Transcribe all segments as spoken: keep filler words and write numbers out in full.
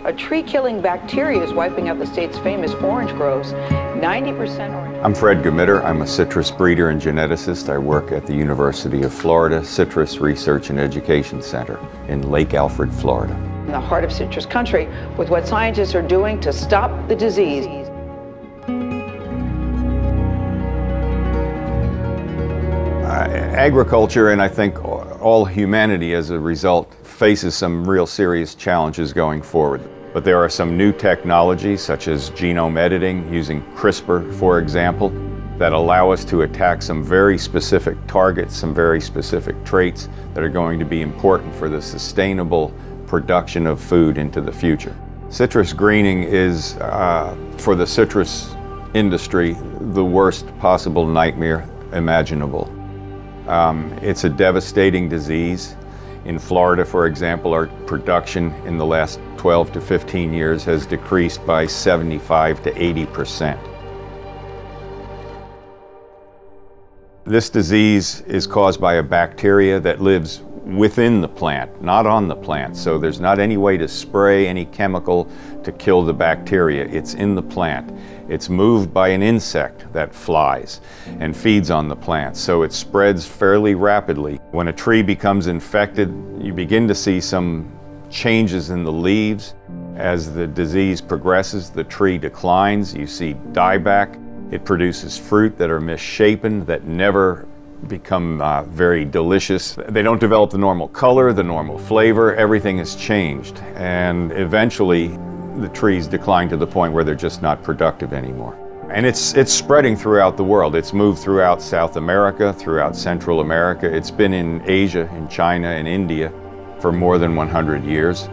A tree-killing bacteria is wiping out the state's famous orange groves. ninety percent orange. I'm Fred Gmitter. I'm a citrus breeder and geneticist. I work at the University of Florida Citrus Research and Education Center in Lake Alfred, Florida. In the heart of citrus country, with what scientists are doing to stop the disease. Uh, agriculture, and I think all humanity as a result, faces some real serious challenges going forward. But there are some new technologies, such as genome editing, using CRISPR, for example, that allow us to attack some very specific targets, some very specific traits that are going to be important for the sustainable production of food into the future. Citrus greening is, uh, for the citrus industry, the worst possible nightmare imaginable. Um, it's a devastating disease. In Florida, for example, our production in the last twelve to fifteen years has decreased by seventy-five to eighty percent. This disease is caused by a bacteria that lives within the plant, not on the plant. So there's not any way to spray any chemical to kill the bacteria. It's in the plant. It's moved by an insect that flies and feeds on the plant. So it spreads fairly rapidly. When a tree becomes infected, you begin to see some changes in the leaves. As the disease progresses, the tree declines. You see dieback. It produces fruit that are misshapen, that never become uh, very delicious. They don't develop the normal color, the normal flavor. Everything has changed. And eventually, the trees decline to the point where they're just not productive anymore. And it's, it's spreading throughout the world. It's moved throughout South America, throughout Central America. It's been in Asia, in China, and India for more than one hundred years.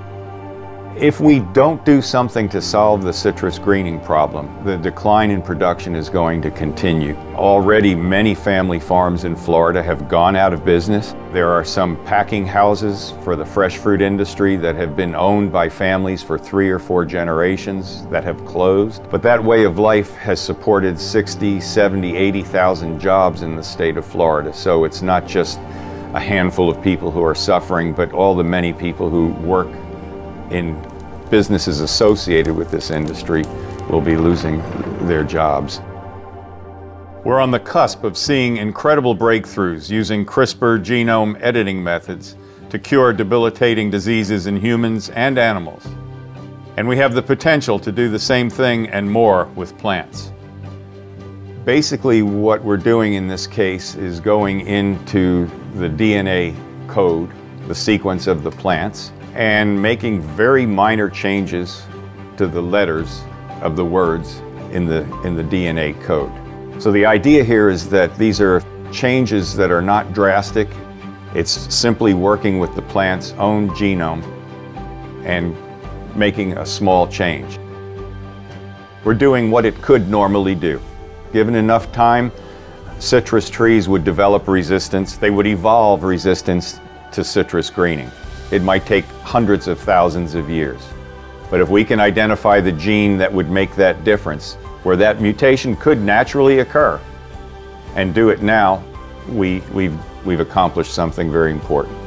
If we don't do something to solve the citrus greening problem, the decline in production is going to continue. Already many family farms in Florida have gone out of business. There are some packing houses for the fresh fruit industry that have been owned by families for three or four generations that have closed. But that way of life has supported sixty, seventy, eighty thousand jobs in the state of Florida. So it's not just a handful of people who are suffering, but all the many people who work in businesses associated with this industry will be losing their jobs. We're on the cusp of seeing incredible breakthroughs using CRISPR genome editing methods to cure debilitating diseases in humans and animals. And we have the potential to do the same thing and more with plants. Basically, what we're doing in this case is going into the D N A code, the sequence of the plants, and making very minor changes to the letters of the words in the, in the D N A code. So the idea here is that these are changes that are not drastic. It's simply working with the plant's own genome and making a small change. We're doing what it could normally do. Given enough time, citrus trees would develop resistance. They would evolve resistance to citrus greening. It might take hundreds of thousands of years. But if we can identify the gene that would make that difference, where that mutation could naturally occur, and do it now, we, we've, we've accomplished something very important.